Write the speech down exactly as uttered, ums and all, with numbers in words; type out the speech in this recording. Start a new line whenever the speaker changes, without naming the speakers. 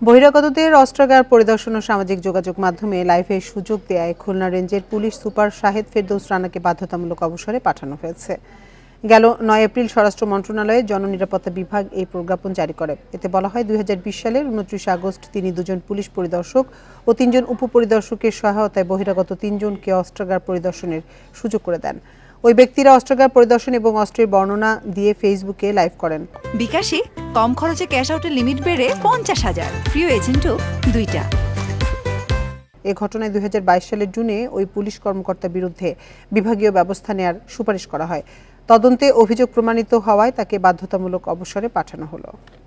বহিরাগতদের অস্ত্রাগার পরিদর্শন ও সামাজিক যোগাযোগ মাধ্যমে লাইভের সুযোগ দেয়ায় খুলনা রেঞ্জের পুলিশ সুপার শাহেদ ফেরদৌস রানাকে বাধ্যতামূলক অবসরে পাঠানো হয়েছে। গেল নয় এপ্রিল স্বরাষ্ট্র মন্ত্রণালয়ের জননিরাপত্তা বিভাগ এই প্রজ্ঞাপন জারি করে। এতে বলা হয়, দুই হাজার বিশ সালের উনত্রিশে আগস্ট তিনি দুজন পুলিশ পরিদর্শক ও তিনজন উপপরিদর্শকের সহায়তায় বহিরাগত তিনজনকে অস্ত্রাগার পরিদর্শনের সুযোগ করে দেন। ওই ব্যক্তিরা অস্ত্রাগার পরিদর্শন এবং অস্ত্রের বর্ণনা দিয়ে ফেসবুকে লাইভ করেন।
বিকাশে কম খরচে ক্যাশ আউটের লিমিট বেড়ে পঞ্চাশ হাজার, প্রিয় এজেন্টও দুইটা।
এ ঘটনায় দুই হাজার বাইশ সালের জুনে ওই পুলিশ কর্মকর্তার বিরুদ্ধে বিভাগীয় ব্যবস্থা নেওয়ার সুপারিশ করা হয়। তদন্তে অভিযোগ প্রমাণিত হওয়ায় তাকে বাধ্যতামূলক অবসরে পাঠানো হলো।